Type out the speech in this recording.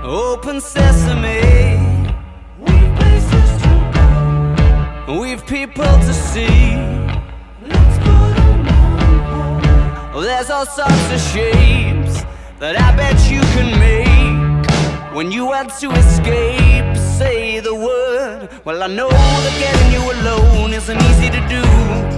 Open sesame, we've places to go, we've people to see. Let's put them on hold. There's all sorts of shapes that I bet you can make when you want to escape. Say the word. Well, I know that getting you alone isn't easy to do.